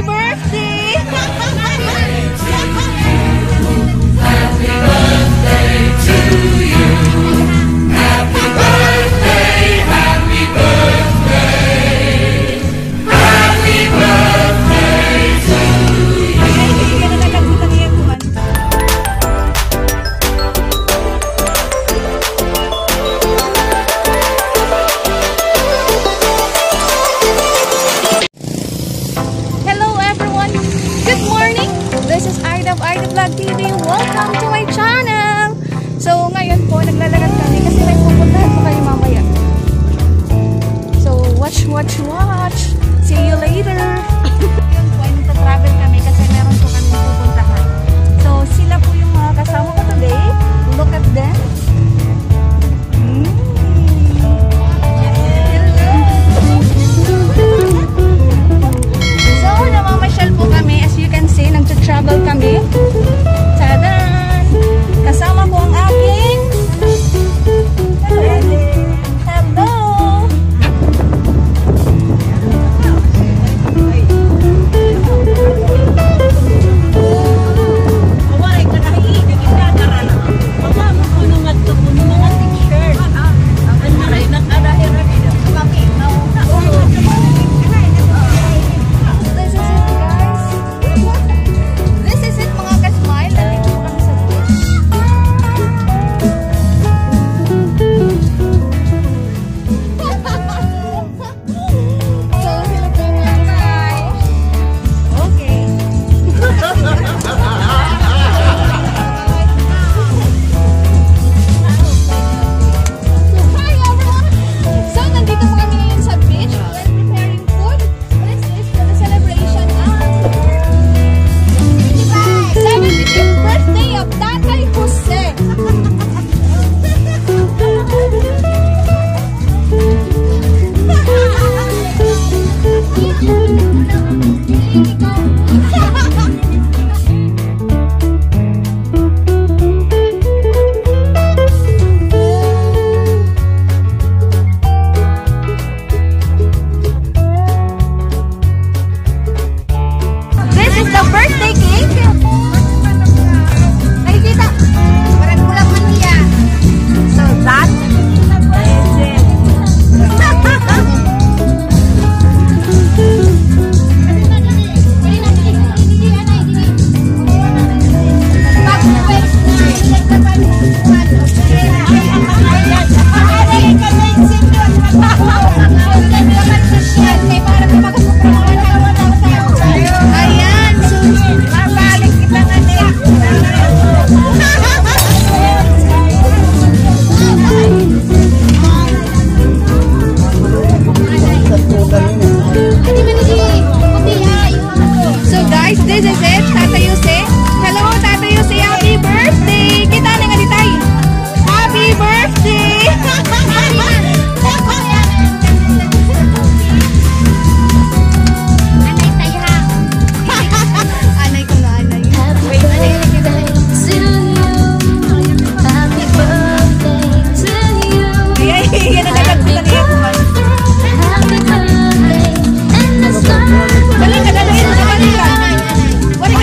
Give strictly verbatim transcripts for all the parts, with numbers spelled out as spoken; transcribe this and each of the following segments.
birthday! Happy birthday to you. Happy birthday, happy birthday. Happy birthday to you. Hello everyone! Good morning! This is Ida of Ida Vlog T V. Welcome to my channel! So ngayon po, naglalakad kami kasi may pupuntahan po kayo mamaya. So watch, watch, watch! See you later! Yun po, ay nagta-travel kami kasi meron po kami pupuntahan. So sila po yung mga kasama ko today. Look at them! Mm. So, namamasyal po kami. As you can see, nagta-travel kami. Tadan! Kasama po ang aking hello! This is it, guys. This is it, mga ka-smile. Nandito po kami sa beach. So, sila po yung mga ka-smile. Okay. So, hi everyone! So, nandito po kami ngayon sa beach. We're preparing food. This is for the celebration of seventieth birthday of Tatay Jose. This is the birthday cake. Nakikita? Parang kulang man niya. So that is it. Ayan, so mabalik kita na din. So guys, this is it, Tatay Jose. Hello, Tatay Jose, happy birthday! Kita na nga di tayo. Happy birthday! Anay ko na, anay. Wait, anay. Ay, yan ang nagagputan niya ko man. Balik ka, dalayin mo sa balikan. Wala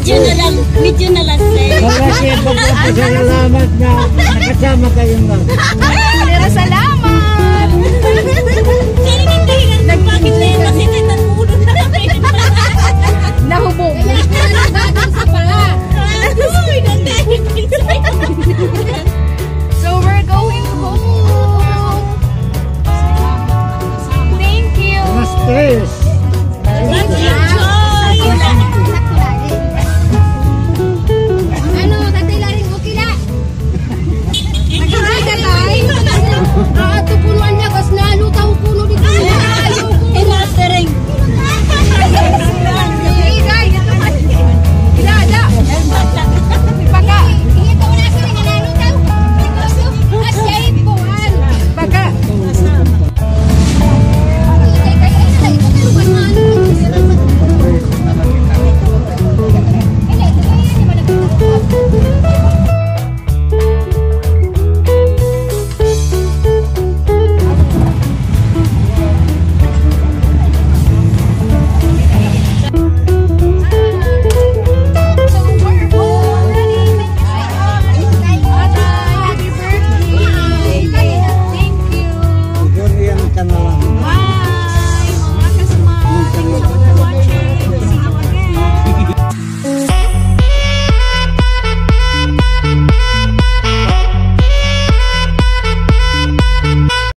Medyo na lang, medyo na lang, sir. Maraming pagpapasalamat na nakasama kayong mga. Pero salamat.